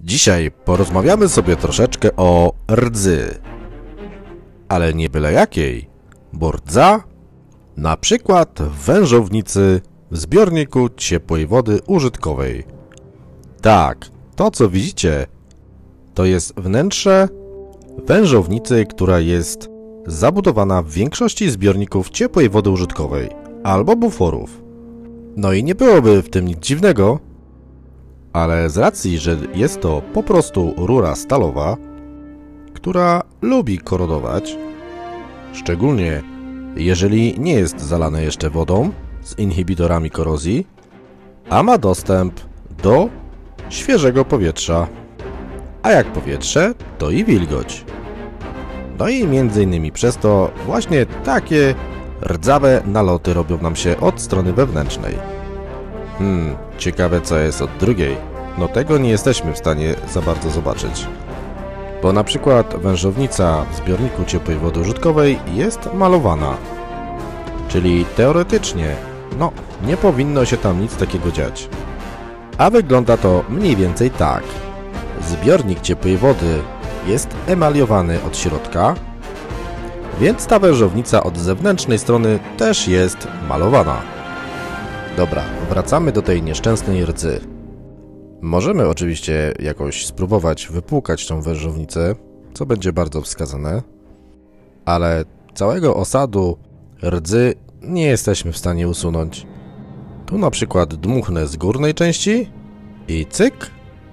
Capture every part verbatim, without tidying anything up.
Dzisiaj porozmawiamy sobie troszeczkę o rdzy. Ale nie byle jakiej, bo rdza na przykład w wężownicy w zbiorniku ciepłej wody użytkowej. Tak, to co widzicie, to jest wnętrze wężownicy, która jest zabudowana w większości zbiorników ciepłej wody użytkowej albo buforów. No i nie byłoby w tym nic dziwnego, ale z racji, że jest to po prostu rura stalowa, która lubi korodować, szczególnie jeżeli nie jest zalane jeszcze wodą z inhibitorami korozji, a ma dostęp do świeżego powietrza. A jak powietrze, to i wilgoć. No i między innymi przez to właśnie takie rdzawe naloty robią nam się od strony wewnętrznej. Hmm, ciekawe co jest od drugiej. No tego nie jesteśmy w stanie za bardzo zobaczyć. Bo na przykład wężownica w zbiorniku ciepłej wody użytkowej jest malowana. Czyli teoretycznie, no, nie powinno się tam nic takiego dziać. A wygląda to mniej więcej tak. Zbiornik ciepłej wody jest emaliowany od środka, więc ta wężownica od zewnętrznej strony też jest malowana. Dobra, wracamy do tej nieszczęsnej rdzy. Możemy oczywiście jakoś spróbować wypłukać tą wężownicę, co będzie bardzo wskazane, ale całego osadu rdzy nie jesteśmy w stanie usunąć. Tu na przykład dmuchnę z górnej części i cyk,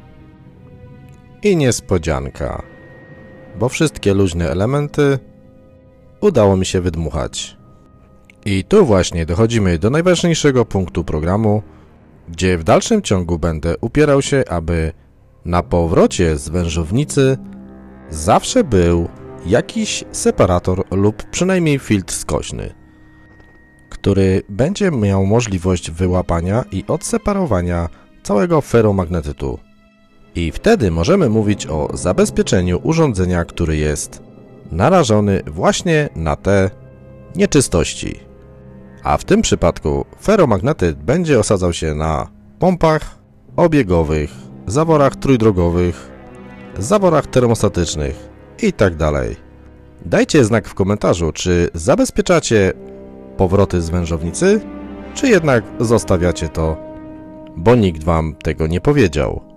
i niespodzianka, bo wszystkie luźne elementy udało mi się wydmuchać. I tu właśnie dochodzimy do najważniejszego punktu programu, gdzie w dalszym ciągu będę upierał się, aby na powrocie z wężownicy zawsze był jakiś separator lub przynajmniej filtr skośny, który będzie miał możliwość wyłapania i odseparowania całego feromagnetytu. I wtedy możemy mówić o zabezpieczeniu urządzenia, który jest narażony właśnie na te nieczystości. A w tym przypadku feromagnetyt będzie osadzał się na pompach obiegowych, zaworach trójdrogowych, zaworach termostatycznych itd. Dajcie znak w komentarzu, czy zabezpieczacie powroty z wężownicy, czy jednak zostawiacie to, bo nikt wam tego nie powiedział.